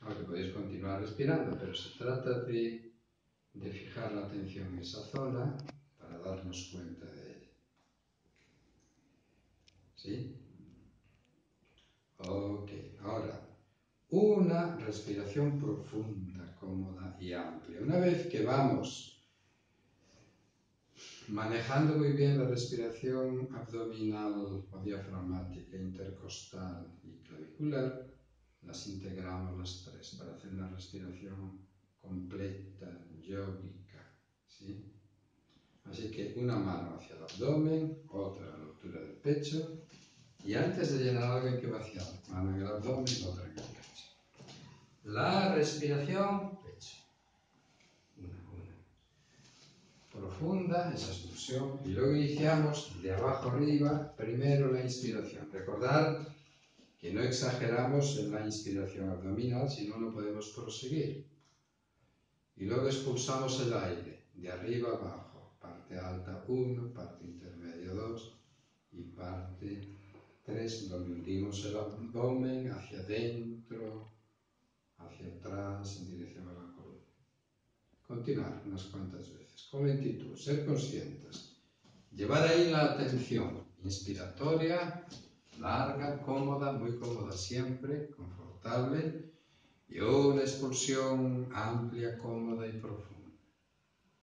aunque podéis continuar respirando, pero se trata de fijar la atención en esa zona para darnos cuenta de ella. ¿Sí? Ok, ahora, una respiración profunda, cómoda y amplia. Una vez que vamos manejando muy bien la respiración abdominal o diafragmática, intercostal y clavicular, las integramos las tres para hacer una respiración completa, yógica, ¿sí? Así que una mano hacia el abdomen, otra a la altura del pecho, y antes de llenar algo hay que vaciar, mano en el abdomen, otra en el pecho. La respiración, pecho. Una. Profunda, esa expulsión, y luego iniciamos de abajo arriba, primero la inspiración. Recordad que no exageramos en la inspiración abdominal, si no, no podemos proseguir. Y luego expulsamos el aire, de arriba abajo, parte alta 1, parte intermedia 2 y parte 3, donde hundimos el abdomen hacia adentro, hacia atrás, en dirección a la columna. Continuar unas cuantas veces, con lentitud, ser conscientes. Llevar ahí la atención inspiratoria, larga, cómoda, muy cómoda siempre, confortable, y una expulsión amplia, cómoda y profunda.